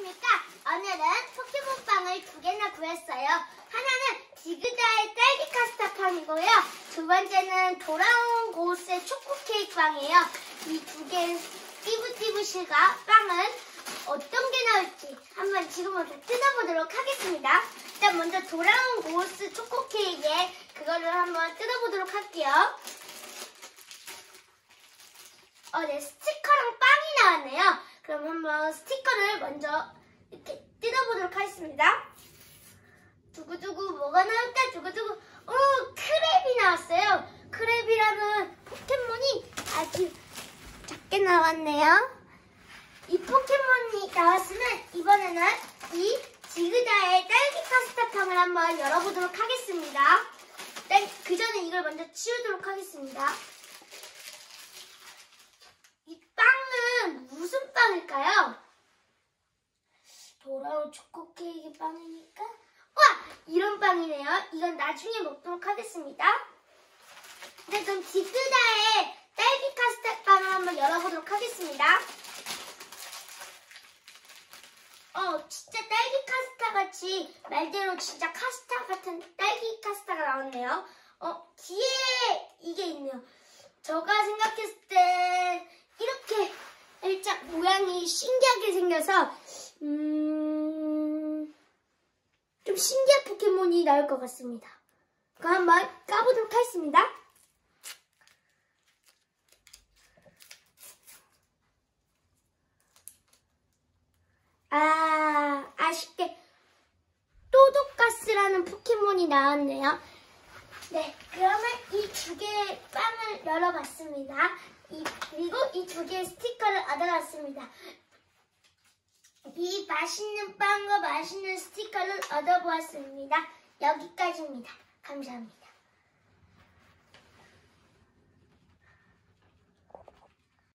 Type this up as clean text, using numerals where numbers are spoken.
안녕하십니까. 오늘은 포켓몬빵을 2개나 구했어요. 하나는 지그다의 딸기 카스타 빵이고요. 두 번째는 돌아온 고스의 초코 케이크 빵이에요. 이 2개의 띠부띠부실과 빵은 어떤 게 나올지 한번 지금부터 뜯어보도록 하겠습니다. 일단 먼저 돌아온 고스 초코 케이크에 그거를 한번 뜯어보도록 할게요. 네, 스티커랑 빵이 나왔네요. 그럼 한번 스티커를 먼저 이렇게 뜯어보도록 하겠습니다. 두구두구 뭐가 나올까? 두구두구. 크랩이 나왔어요. 크랩이라는 포켓몬이 아주 작게 나왔네요. 이 포켓몬이 나왔으면 이번에는 이 지그다의 딸기 카스타탕을 한번 열어보도록 하겠습니다. 일단 그 전에 이걸 먼저 치우도록 하겠습니다. 이 빵은 무슨 빵일까요? 돌아온 초코 케이크 빵이니까 이런 빵이네요. 이건 나중에 먹도록 하겠습니다. 네, 그럼 지그다의 딸기 카스타 빵을 한번 열어보도록 하겠습니다. 진짜 딸기 카스타 같이 말대로 진짜 카스타 같은 딸기 카스타가 나왔네요. 뒤에 이게 있네요. 제가 생각했을 때 이렇게 살짝 모양이 신기하게 생겨서 좀 신기한 포켓몬이 나올 것 같습니다. 그럼 한번 까보도록 하겠습니다. 아쉽게 또도가스라는 포켓몬이 나왔네요. 네, 그러면 이 2개의 빵을 열어봤습니다. 그리고 이 2개의 스티커를 얻어놨습니다. 이 맛있는 빵과 맛있는 스티커를 얻어보았습니다. 여기까지입니다. 감사합니다.